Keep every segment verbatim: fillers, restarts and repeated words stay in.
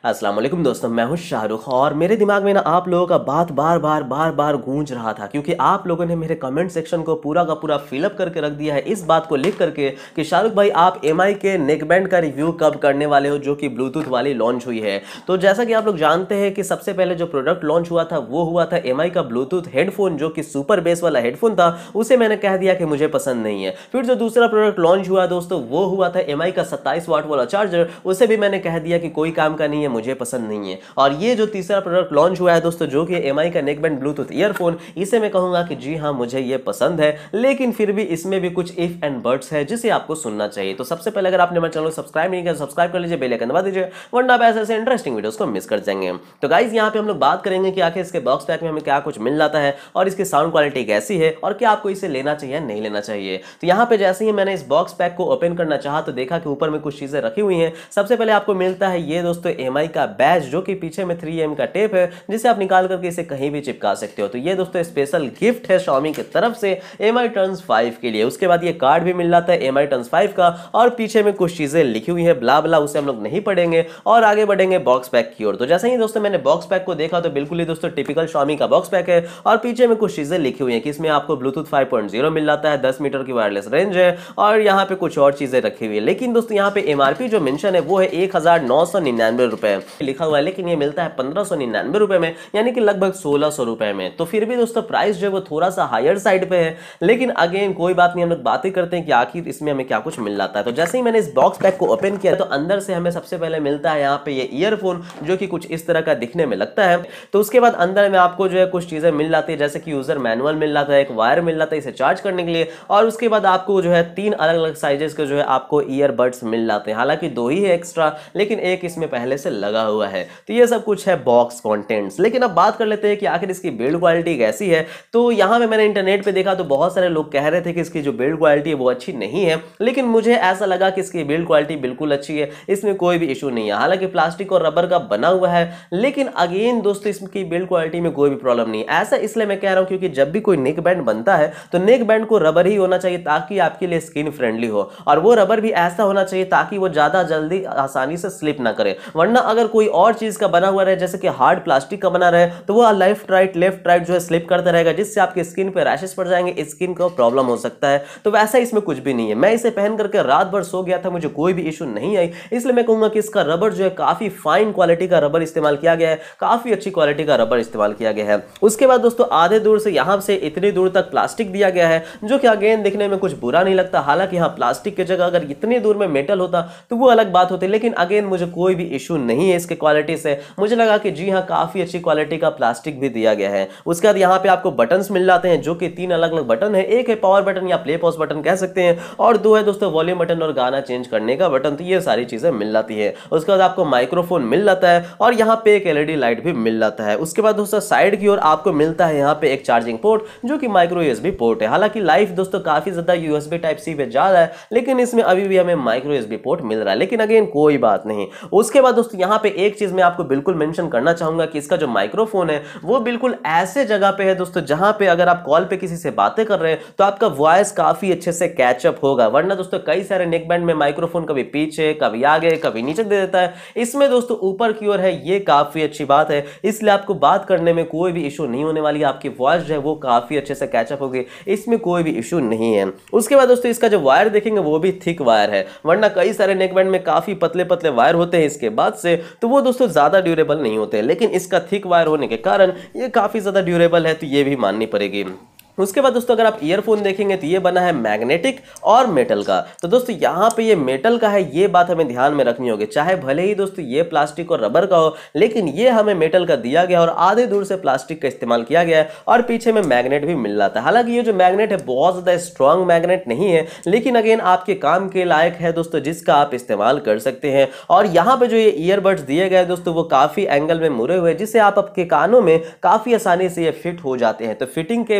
अस्सलाम वालेकुम दोस्तों, मैं हूं शाहरुख और मेरे दिमाग में ना आप लोगों का बात बार बार बार बार गूंज रहा था क्योंकि आप लोगों ने मेरे कमेंट सेक्शन को पूरा का पूरा फिलअप करके रख दिया है इस बात को लिख करके कि शाहरुख भाई आप एमआई के नेकबैंड का रिव्यू कब करने वाले हो जो कि ब्लूटूथ वाली लॉन्च हुई है। तो जैसा कि आप लोग जानते हैं कि सबसे पहले जो प्रोडक्ट लॉन्च हुआ था वो हुआ था एमआई का ब्लूटूथ हेडफोन जो कि सुपर बेस वाला हेडफोन था, उसे मैंने कह दिया कि मुझे पसंद नहीं है। फिर जो दूसरा प्रोडक्ट लॉन्च हुआ दोस्तों वो हुआ था एमआई का सत्ताईस वाट वाला चार्जर, उसे भी मैंने कह दिया कि कोई काम का नहीं है, मुझे पसंद नहीं है। और ये जो तीसरा प्रोडक्ट लॉन्च हुआ है दोस्तों जो कि एमआई का नेकबैंड ब्लूटूथ ईयरफोन, इसे मैं कहूंगा कि जी हाँ मुझे ये पसंद है, लेकिन फिर भी इसमें भी कुछ इफ एंड बट्स है जिसे आपको सुनना चाहिए। तो सबसे पहले अगर आपने मेरे चैनल को सब्सक्राइब नहीं किया सब्सक्राइब कर लीजिए, बेल आइकन दबा दीजिए वरना आप ऐसे ऐसे इंटरेस्टिंग वीडियोस को मिस कर जाएंगे। तो गाइस यहाँ पे हम लोग बात करेंगे कि आखिर इसके बॉक्स पैक में हमें क्या कुछ मिल जाता है और इसकी साउंड क्वालिटी कैसी है और क्या आपको इसे लेना चाहिए नहीं लेना चाहिए। तो यहाँ पे जैसे ही मैंने इस बॉक्स पैक को ओपन करना चाहा तो देखा कि ऊपर में कुछ चीजें रखी हुई हैं। सबसे पहले आपको मिलता है ये दोस्तों एमआई का बैज जो कि पीछे में थ्री एम का टेप है जिसे आप निकाल करके इसे कहीं भी चिपका सकते हो। तो ये दोस्तों स्पेशल गिफ्ट है Xiaomi की तरफ से एमआई टर्न्स फाइव के लिए। उसके बाद ये कार्ड भी मिल जाता है एमआई टर्न्स फाइव का और पीछे में कुछ चीजें लिखी हुई है ब्ला ब्ला, उसे हम लोग नहीं पढ़ेंगे और आगे बढ़ेंगे बॉक्स पैक की ओर। तो जैसे ही दोस्तों मैंने बॉक्स पैक को देखा तो बिल्कुल ही दोस्तों टिपिकल Xiaomi का बॉक्स पैक है और पीछे में कुछ चीजें लिखी हुई है कि इसमें आपको ब्लूटूथ फाइव पॉइंट ज़ीरो मिल जाता है, दस मीटर की वायरलेस रेंज है और यहाँ पे कुछ और चीजें रखी हुई है। लेकिन दोस्तों यहाँ पे एमआरपी जो मेंशन है वो है एक हजार नौ सौ निन्यानवे रुपए लिखा हुआ है, लेकिन ये मिलता है पंद्रह सौ निन्यानवे रुपए में, यानी कि लगभग सोलह सौ रुपए में। तो फिर भी दोस्तों प्राइस जो है वो थोड़ा सा हायर साइड पे है, लेकिन अगेन कोई बात नहीं, हम लोग बातें करते हैं कि आखिर इसमें हमें क्या कुछ मिल जाता है। तो जैसे ही मैंने इस बॉक्स पैक को ओपन किया तो अंदर से हमें सबसे पहले मिलता है यहाँ पे ये ईयरफोन जो कि कुछ इस तरह का दिखने में लगता है। तो उसके बाद अंदर में आपको जो है कुछ चीजें मिल जाती है जैसे कि यूजर मैनुअल मिल जाता है, एक वायर मिल जाता है इसे चार्ज करने के लिए और उसके बाद आपको जो है तीन अलग अलग साइजेस के जो है आपको ईयरबड्स मिल जाते हैं। हालांकि दो ही है एक्स्ट्रा, लेकिन एक इसमें पहले से लगा हुआ है। तो ये सब कुछ है बॉक्स कंटेंट्स। लेकिन अब बात कर लेते हैं कि आखिर इसकी बिल्ड क्वालिटी कैसी है। तो यहाँ पे मैंने इंटरनेट पे देखा तो बहुत सारे लोग कह रहे थे कि इसकी जो बिल्ड क्वालिटी है वो अच्छी नहीं है, लेकिन मुझे ऐसा लगा कि इसकी बिल्ड क्वालिटी बिल्कुल अच्छी है, इसमें कोई भी इशू नहीं है। हालांकि प्लास्टिक और रबर का बना हुआ है, लेकिन अगेन दोस्तों इसकी बिल्ड क्वालिटी में कोई भी प्रॉब्लम नहीं है। ऐसा इसलिए मैं कह रहा हूँ क्योंकि जब भी कोई नेक बैंड बनता है तो नेक बैंड को रबर ही होना चाहिए ताकि आपके लिए स्किन फ्रेंडली हो, और वो रबर भी ऐसा होना चाहिए ताकि वो ज्यादा जल्दी आसानी से स्लिप ना करे। वरना अगर कोई और चीज का बना हुआ रहे जैसे कि हार्ड प्लास्टिक का बना रहे तो वो लेफ्ट राइट लेफ्ट राइट जो है स्लिप करता रहेगा, जिससे आपके स्किन पे रैशेस पड़ जाएंगे, स्किन को प्रॉब्लम हो सकता है। तो वैसा इसमें कुछ भी नहीं है। मैं इसे पहन करके रात भर सो गया था, मुझे कोई भी इशू नहीं आई, इसलिए मैं कहूंगा कि इसका रबर जो है काफी फाइन क्वालिटी का रबर इस्तेमाल किया गया है, काफी अच्छी क्वालिटी का रबर इस्तेमाल किया गया है। उसके बाद दोस्तों आधे दूर से यहां से इतनी दूर तक प्लास्टिक दिया गया है जो कि अगेन दिखने में कुछ बुरा नहीं लगता। हालांकि यहां प्लास्टिक की जगह अगर इतनी दूर में मेटल होता तो वो अलग बात होती, लेकिन अगेन मुझे कोई भी इशू नहीं है इसके क्वालिटी से। मुझे लगा कि जी हाँ काफी अच्छी क्वालिटी का प्लास्टिक भी दिया गया है। उसके बाद यहाँ पे आपको बटन्स मिल जाते हैं जो कि तीन अलग अलग बटन है, एक है पावर बटन या प्ले पॉज बटन कह सकते हैं और दो है दोस्तों वॉल्यूम बटन और गाना चेंज करने का बटन। तो ये सारी चीजें मिल जाती है। उसके बाद आपको माइक्रोफोन मिल जाता है और यहाँ पे एक एलईडी लाइट भी मिल जाता है। उसके बाद दोस्तों साइड की ओर आपको मिलता है यहाँ पे एक चार्जिंग पोर्ट जो कि माइक्रो यूएसबी पोर्ट है। हालांकि लाइफ दोस्तों काफी ज्यादा यूएसबी टाइप सी पे जा रहा है, लेकिन इसमें अभी भी हमें माइक्रो यूएसबी पोर्ट मिल रहा है, लेकिन अगेन कोई बात नहीं। उसके बाद दोस्तों यहाँ पे एक चीज मैं आपको बिल्कुल मेंशन करना चाहूंगा कि इसका जो माइक्रोफोन है वो बिल्कुल ऐसे जगह पे है दोस्तों जहां पे अगर आप कॉल पे किसी से बातें कर रहे हैं तो आपका वॉइस काफी अच्छे से कैचअप होगा। वरना दोस्तों कई सारे नेक बैंड में माइक्रोफोन कभी पीछे कभी आगे कभी नीचे दे देता है, इसमें दोस्तों ऊपर की ओर है, ये काफी अच्छी बात है। इसलिए आपको बात करने में कोई भी इशू नहीं होने वाली, आपकी वॉइस जो है वो काफी अच्छे से कैचअप होगी, इसमें कोई भी इशू नहीं है। उसके बाद दोस्तों इसका जो वायर देखेंगे वो भी थिक वायर है, वरना कई सारे नेक बैंड में काफी पतले पतले वायर होते हैं इसके बाद से, तो वो दोस्तों ज्यादा ड्यूरेबल नहीं होते, लेकिन इसका थिक वायर होने के कारण ये काफी ज्यादा ड्यूरेबल है, तो ये भी माननी पड़ेगी। उसके बाद दोस्तों अगर आप ईयरफोन देखेंगे तो ये बना है मैग्नेटिक और मेटल का। तो दोस्तों यहाँ पे ये मेटल का है, ये बात हमें ध्यान में रखनी होगी। चाहे भले ही दोस्तों ये प्लास्टिक और रबर का हो, लेकिन ये हमें मेटल का दिया गया और आधे दूर से प्लास्टिक का इस्तेमाल किया गया है और पीछे में मैग्नेट भी मिल जाता है। हालांकि ये जो मैग्नेट है बहुत ज्यादा स्ट्रॉन्ग मैग्नेट नहीं है, लेकिन अगेन आपके काम के लायक है दोस्तों, जिसका आप इस्तेमाल कर सकते हैं। और यहाँ पे जो ये ईयरबड्स दिए गए दोस्तों वो काफी एंगल में मुड़े हुए, जिससे आप आपके कानों में काफी आसानी से ये फिट हो जाते हैं। तो फिटिंग के मामले में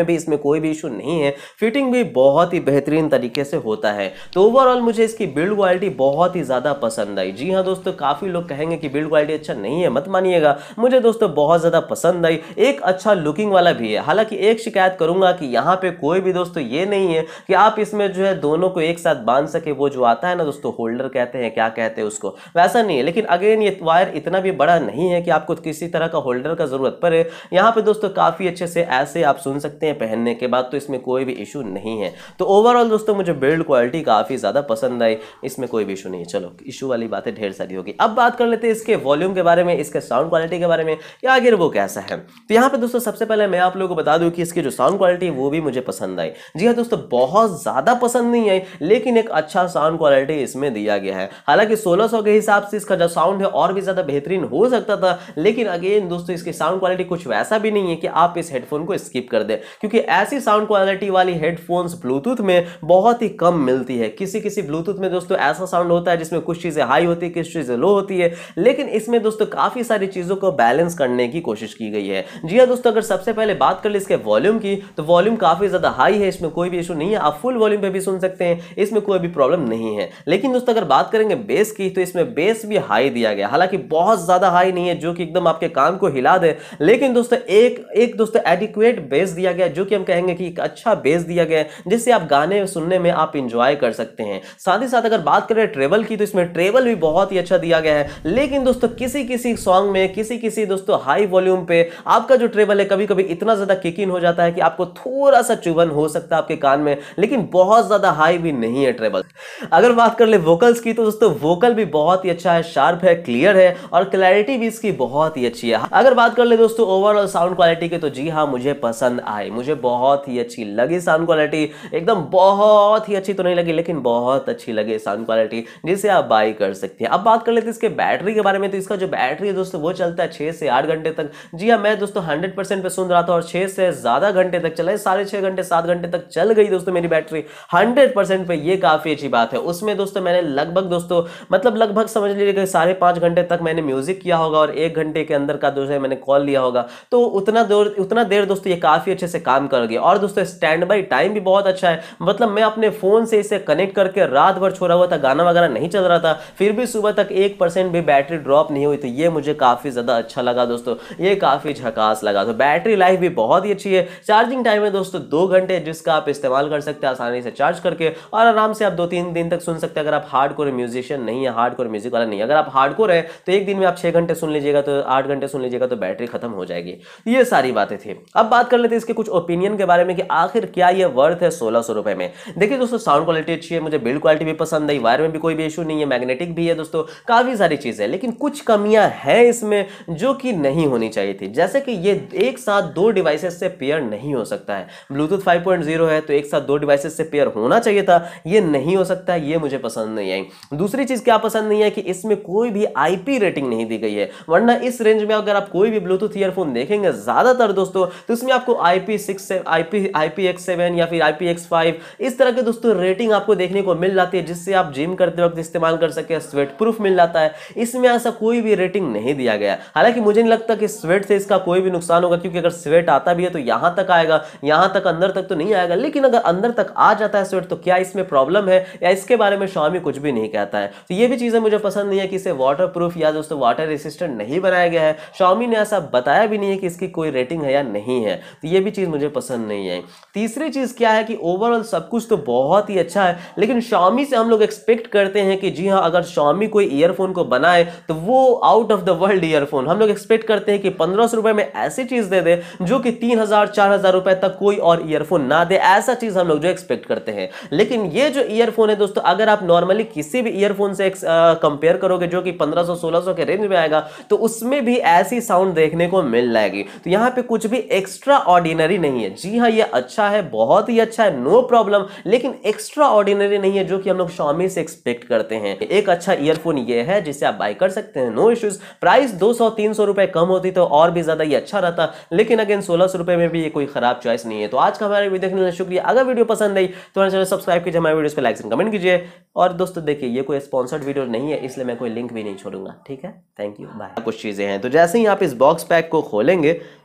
में भी इसमें कोई भी इशू नहीं है, फिटिंग भी बहुत ही बेहतरीन तरीके से होता है। तो ओवरऑल मुझे इसकी बिल्ड क्वालिटी बहुत ही ज़्यादा पसंद आई। जी हाँ दोस्तों, काफ़ी लोग कहेंगे कि बिल्ड क्वालिटी अच्छा नहीं है, मत मानिएगा, मुझे दोस्तों बहुत ज़्यादा पसंद आई। एक अच्छा लुकिंग वाला भी है। हालांकि एक शिकायत करूंगा कि यहाँ पे कोई भी दोस्तों ये नहीं है कि आप इसमें जो है दोनों को एक साथ बांध सके, वो जो आता है ना दोस्तों होल्डर कहते हैं, क्या कहते हैं उसको, वैसा नहीं है। लेकिन अगेन ये वायर इतना भी बड़ा नहीं है कि आपको किसी तरह का होल्डर का जरूरत पड़े। यहाँ पे दोस्तों काफ़ी अच्छे से ऐसे आप सुन सकते हैं पहनने के बाद, तो इसमें कोई भी इशू नहीं है। तो ओवरऑल दोस्तों मुझे बिल्ड क्वालिटी काफ़ी ज़्यादा पसंद आई, इसमें कोई भी इशू नहीं है। चलो, इशू वाली बातें ढेर सारी होगी। अब बात कर लेते हैं इसके वॉल्यूम के बारे में, इसके साउंड क्वालिटी के बारे में, या आगे वो कैसा है। तो यहाँ पे दोस्तों सबसे पहले मैं आप लोगों को बता दूं कि इसकी जो साउंड क्वालिटी है वो भी मुझे पसंद आई। जी हाँ दोस्तों, बहुत ज़्यादा पसंद नहीं आई, लेकिन एक अच्छा साउंड क्वालिटी इसमें दिया गया है। हालांकि सोलह सौ के हिसाब से इसका जो साउंड है और भी ज़्यादा बेहतरीन हो सकता था, लेकिन अगेन दोस्तों इसकी साउंड क्वालिटी कुछ वैसा भी नहीं है कि आप इस हेडफोन को स्किप कर दें, क्योंकि ऐसी साउंड क्वालिटी वाली हेडफोन्स ब्लूटूथ में बहुत ही कम मिलती है। किसी किसी ब्लूटूथ में दोस्तों ऐसा साउंड होता है जिसमें कुछ चीज़ें हाई होती है, कुछ चीज़ें लो होती है, लेकिन इसमें दोस्तों काफ़ी सारी चीज़ों को बैलेंस करने की कोशिश की गई है। जी हाँ दोस्तों, अगर सबसे पहले बात कर ले इसके वॉल्यूम की, तो वॉल्यूम काफ़ी ज़्यादा हाई है, इसमें कोई भी इशू नहीं है, आप फुल वॉल्यूम पे भी सुन सकते हैं, इसमें कोई भी प्रॉब्लम नहीं है। लेकिन दोस्तों अगर बात करेंगे बेस की, तो इसमें बेस भी हाई दिया गया, हालांकि बहुत ज़्यादा हाई नहीं है जो कि एकदम आपके कान को हिला दे, लेकिन दोस्तों एक एक दोस्तों एडिक्वेट बेस दिया गया, जो कि हम कहेंगे कि एक अच्छा बेस दिया गया है, जिससे आप गाने सुनने में आप इंजॉय कर सकते हैं। साथ ही साथ अगर बात करें ट्रेवल की, तो इसमें ट्रेवल भी बहुत ही अच्छा दिया गया है। लेकिन दोस्तों किसी किसी सॉन्ग में, किसी किसी दोस्तों हाई वॉल्यूम पे आपका जो ट्रेवल है कभी कभी इतना ज्यादा किक इन हो जाता है कि आपको थोड़ा सा चुभन हो सकता है आपके कान में, लेकिन बहुत ज्यादा हाई भी नहीं है ट्रेवल। अगर बात कर ले वोकल्स की, तो दोस्तों वोकल भी बहुत ही अच्छा है, शार्प है, क्लियर है, और क्लैरिटी भी इसकी बहुत ही अच्छी है। अगर बात कर ले दोस्तों ओवरऑल साउंड क्वालिटी की, तो जी हाँ मुझे पसंद आई, मुझे बहुत ही अच्छी लगी साउंड क्वालिटी। एकदम बहुत ही अच्छी तो नहीं लगी, लेकिन बहुत अच्छी लगी साउंड क्वालिटी, जिसे आप बाई कर सकते हैं। अब बात कर लेते हैं इसके बैटरी के बारे में। तो इसका जो बैटरी है दोस्तों वो चलता है छः से आठ घंटे तक। जी हाँ, मैं दोस्तों हंड्रेड परसेंट पे सुन रहा था और छः से ज़्यादा घंटे तक चला है, साढ़े छः घंटे सात घंटे तक चल गई दोस्तों मेरी बैटरी हंड्रेड परसेंट पे। ये काफ़ी अच्छी बात है। उसमें दोस्तों मैंने लगभग दोस्तों मतलब लगभग समझ लीजिए साढ़े पाँच घंटे तक मैंने म्यूजिक किया होगा, और एक घंटे के अंदर का दोस्तों मैंने कॉल लिया होगा, तो उतना देर उतना देर दोस्तों ये काफ़ी अच्छे से काम कर गया। और दोस्तों स्टैंड बाई टाइम भी बहुत अच्छा है, मतलब मैं अपने फ़ोन से इसे कनेक्ट करके रात भर छोड़ा हुआ था, गाना वगैरह नहीं चल रहा था, फिर भी सुबह तक एक परसेंट भी बैटरी ड्रॉप नहीं हुई। तो ये मुझे काफ़ी ज़्यादा अच्छा लगा दोस्तों, ये काफ़ी झकास लगा। तो बैटरी लाइफ भी बहुत ही अच्छी है। चार्जिंग टाइम है दोस्तों दो घंटे, जिसका आप इस्तेमाल कर सकते हैं आसानी से चार्ज करके, और आराम से आप दो तीन दिन तक सुन सकते हैं। अगर आप हार्डकोर म्यूजिशियन नहीं है, हार्डकोर म्यूजिक वाला नहीं है, अगर आप हार्डकोर है तो एक दिन में आप छः घंटे सुन लीजिएगा, तो आठ घंटे सुन लीजिएगा तो बैटरी खत्म हो जाएगी। ये सारी बातें थी। अब बात कर लेते हैं इसके कुछ ओपिनियन के बारे में कि आखिर क्या ये वर्थ है सोलह सौ रुपए में। देखिए दोस्तों, साउंड क्वालिटी अच्छी है, मुझे बिल्ड क्वालिटी भी पसंद आई, वायर में भी कोई भी इशू नहीं है, मैग्नेटिक भी है दोस्तों, काफ़ी सारी चीज़ें, लेकिन कुछ कमियां हैं इसमें जो कि नहीं होनी चाहिए थी। जैसे कि ये एक साथ दो डिवाइसेस से पेयर नहीं हो सकता है। ब्लूटूथ फाइव पॉइंट ज़ीरो है तो एक साथ दो डिवाइसेस से पेयर होना चाहिए था, ये नहीं हो सकता है, ये मुझे पसंद नहीं आई। दूसरी चीज़ क्या पसंद नहीं है कि इसमें कोई भी आईपी रेटिंग नहीं दी गई है, वरना इस रेंज में अगर आप कोई भी ब्लूटूथ ईयरफोन देखेंगे ज़्यादातर दोस्तों, तो इसमें आपको I P six IP IP X seven या फिर आई पी एक्स फाइव इस तरह के दोस्तों रेटिंग आपको देखने को मिल जाती है, जिससे आप जिम करते वक्त इस्तेमाल कर सके, स्वेट प्रूफ मिल जाता है। इसमें ऐसा कोई भी रेटिंग नहीं दिया गया। हालांकि मुझे नहीं लगता कि स्वेट से इसका कोई भी नुकसान होगा, क्योंकि अगर स्वेट आता भी है तो यहां तक आएगा, यहां तक अंदर तक तो नहीं आएगा। लेकिन अगर अंदर तक आ जाता है स्वेट, तो क्या इसमें प्रॉब्लम है, या इसके बारे में Xiaomi कुछ भी नहीं कहता है। तो ये भी चीजें मुझे पसंद नहीं है कि इसे वाटर प्रूफ या दोस्तों वाटर रेसिस्टेंट नहीं बनाया गया है। Xiaomi ने ऐसा बताया भी नहीं है कि इसकी कोई रेटिंग है या नहीं है, तो ये भी चीज मुझे पसंद नहीं है। तीसरी चीज क्या है कि ओवरऑल सब कुछ तो बहुत ही अच्छा है, लेकिन Xiaomi से हम लोग एक्सपेक्ट करते हैं कि जी हाँ, अगर Xiaomi कोई ईयरफोन को बनाए तो वो out of the world earphone, हम लोग एक्सपेक्ट करते हैं कि पंद्रह सौ रुपए में ऐसी चीज दे दे जो कि तीन हजार चार हजार रुपए तक कोई और ईयरफोन ना दे, ऐसा चीज हम लोग जो एक्सपेक्ट करते हैं। लेकिन ये जो ईयरफोन है दोस्तों, अगर आप नॉर्मली किसी भी ईयरफोन से कंपेयर करोगे जो कि पंद्रह सौ सोलह सौ के रेंज में आएगा, तो उसमें भी ऐसी साउंड देखने को मिल जाएगी। तो यहाँ पे कुछ भी एक्स्ट्रा ऑर्डिनरी नहीं है। जी हाँ, ये अच्छा है, बहुत ही अच्छा है, नो प्रॉब्लम, लेकिन एक्स्ट्रा ऑर्डिनरी नहीं है जो कि हम लोग Xiaomi से एक्सपेक्ट करते हैं। एक अच्छा ईयरफोन ये है जिसे आप बाय कर सकते हैं, नो इश्यूज। प्राइस दो सौ तीन सौ रुपए कम होती तो और भी ज्यादा ये अच्छा रहता, लेकिन अगेन सोलह सौ रुपए में भी ये कोई खराब चॉइस नहीं है। तो आज का हमारा वीडियो देखने के लिए शुक्रिया। अगर वीडियो पसंद आई तो हमारे चैनल सब्सक्राइब कीजिए, हमारे वीडियोस पे लाइक एंड कमेंट कीजिए। और दोस्तों देखिए, ये कोई स्पॉन्सर्ड वीडियो नहीं है, इसलिए मैं कोई लिंक भी नहीं छोड़ूंगा। ठीक है, थैंक यू, बाय। कुछ चीजें हैं, तो जैसे ही आप इस बॉक्स पैक को खोलेंगे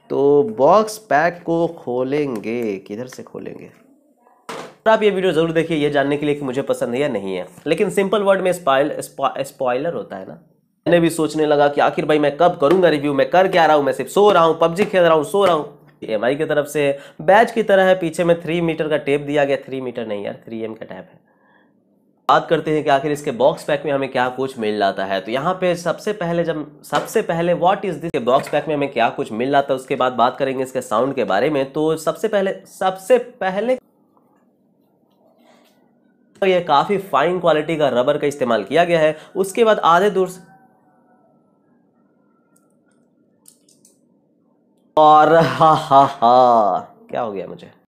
तो बॉक्स पैक को खोलेंगे, किधर से खोलेंगे? तो आप ये वीडियो जरूर देखिए ये जानने के लिए कि मुझे पसंद है या नहीं है, लेकिन सिंपल वर्ड में स्पॉइल स्पॉइलर होता है ना। मैंने भी सोचने लगा कि आखिर भाई मैं कब करूंगा रिव्यू, मैं कर क्या रहा हूँ, मैं सिर्फ सो रहा हूँ, पबजी खेल रहा हूँ, सो रहा हूँ। एम आई की तरफ से बैच की तरह है, पीछे में थ्री मीटर का टेप दिया गया, थ्री मीटर नहीं यार, थ्री एम का टैप है। बात करते हैं कि आखिर इसके बॉक्स पैक में हमें क्या कुछ मिल जाता है। तो यहाँ पे सबसे पहले जब सबसे पहले what is this, box pack में हमें क्या कुछ मिल जाता है, उसके बाद बात करेंगे इसके साउंड के बारे में। तो सबसे पहले सबसे पहले तो ये काफी फाइन क्वालिटी का रबर का इस्तेमाल किया गया है। उसके बाद आधे दूर से और हा हा हा क्या हो गया मुझे